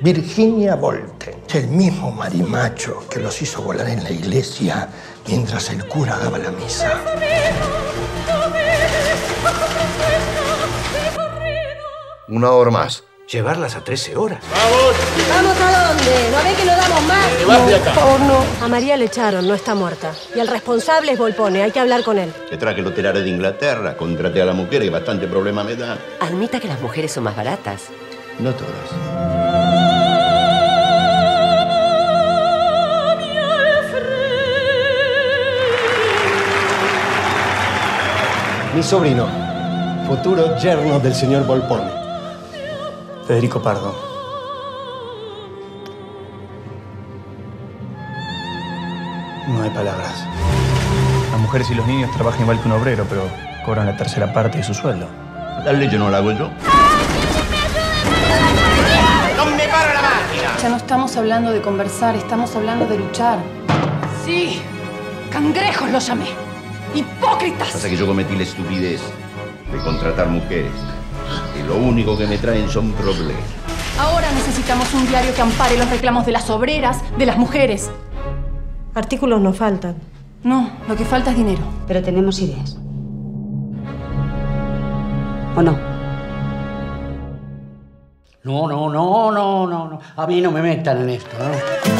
Virginia Volten, el mismo marimacho que los hizo volar en la iglesia mientras el cura daba la misa. Una hora más. Llevarlas a 13 horas. ¡Vamos! ¿Vamos a dónde? ¿No ve que no damos más? ¡Vas de acá! No. A María le echaron, no está muerta. Y el responsable es Volpone, hay que hablar con él. Te traje los telares de Inglaterra, contraté a la mujer y bastante problema me da. Admita que las mujeres son más baratas. No todas. Mi sobrino, futuro yerno del señor Volpone. Federico Pardo. No hay palabras. Las mujeres y los niños trabajan igual que un obrero, pero cobran la tercera parte de su sueldo. La leche no la hago yo. ¡No me para la máquina! Ya no estamos hablando de conversar, estamos hablando de luchar. Sí, cangrejos los llamé. ¡Hipócritas! Pasa que yo cometí la estupidez de contratar mujeres. Y lo único que me traen son problemas. Ahora necesitamos un diario que ampare los reclamos de las obreras, de las mujeres. Artículos no faltan. No, lo que falta es dinero. Pero tenemos ideas. ¿O no? No. A mí no me metan en esto, ¿no?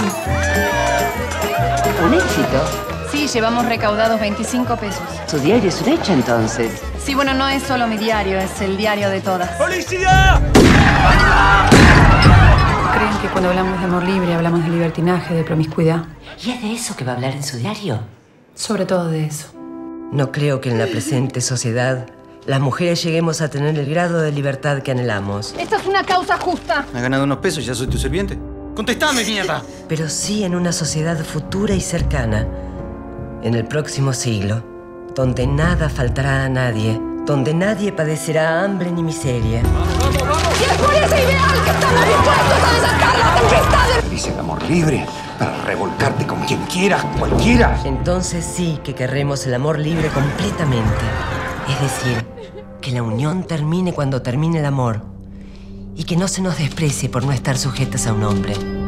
¿Un éxito? Sí, llevamos recaudados 25 pesos. Su diario es un hecho, entonces. Sí, bueno, no es solo mi diario, es el diario de todas. ¡Policía! ¿Creen que cuando hablamos de amor libre hablamos de libertinaje, de promiscuidad? ¿Y es de eso que va a hablar en su diario? Sobre todo de eso. No creo que en la presente sociedad las mujeres lleguemos a tener el grado de libertad que anhelamos. Esta es una causa justa. ¿Has ganado unos pesos y ya soy tu sirviente? ¡Contestame, mierda! Pero sí en una sociedad futura y cercana. En el próximo siglo, donde nada faltará a nadie, donde nadie padecerá hambre ni miseria. ¡Y es por ese ideal que estamos dispuestos a desatar la tempestad! Dice el amor libre para revolcarte con quien quieras, cualquiera. Entonces sí que querremos el amor libre completamente. Es decir, que la unión termine cuando termine el amor. Y que no se nos desprecie por no estar sujetas a un hombre.